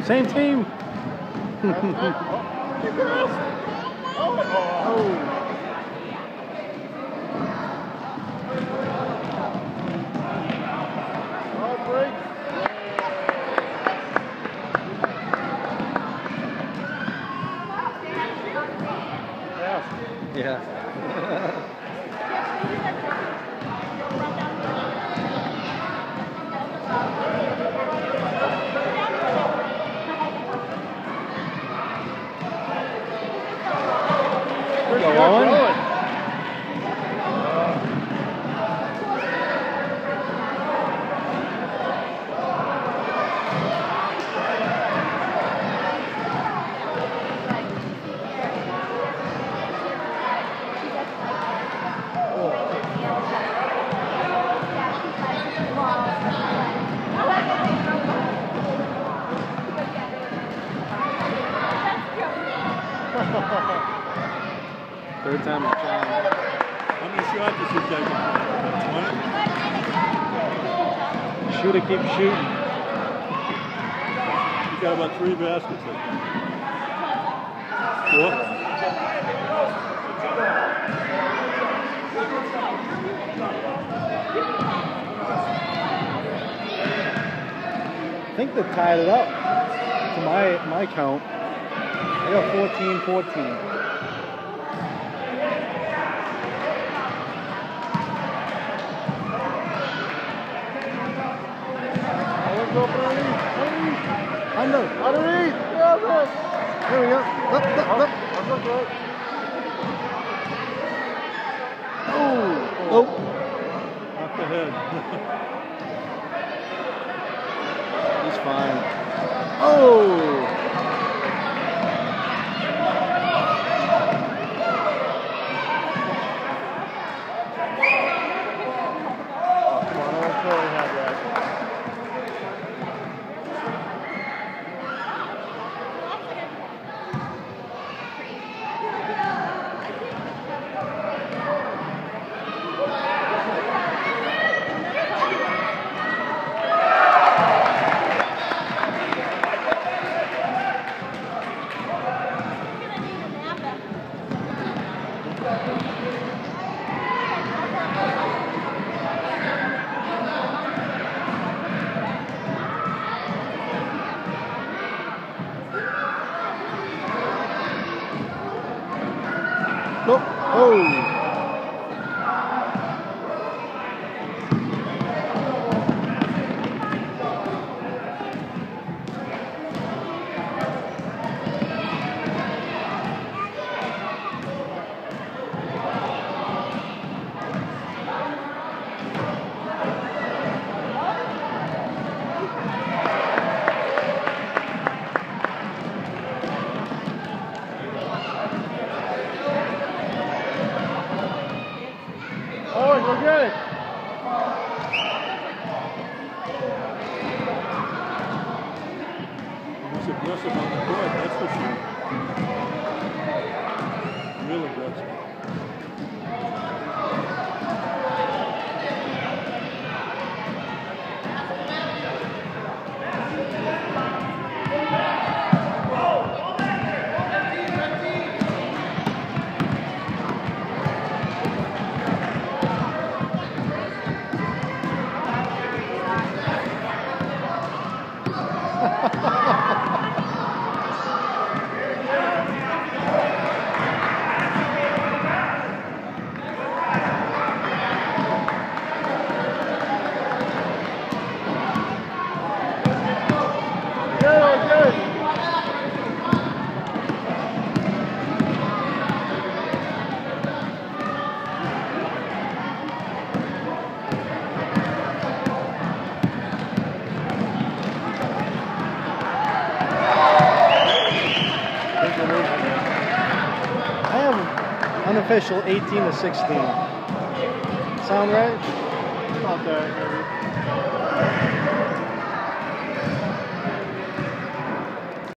Same team. Yeah. Go Owen. Third time I'm trying. How many shots is he taking? One? Shooter keeps shooting. He's got about 3 baskets. 4? I think they tied it up to my count. I got 14-14. Underneath. Yeah, there we go. Up. Oh. Off the head. He's fine. Oh. Come on, I don't totally have that. Nope. Oh. Oh, go get it. He's aggressive on the court, that's for sure. Real aggressive. Unofficial 18-16. Sound right? Not that, maybe.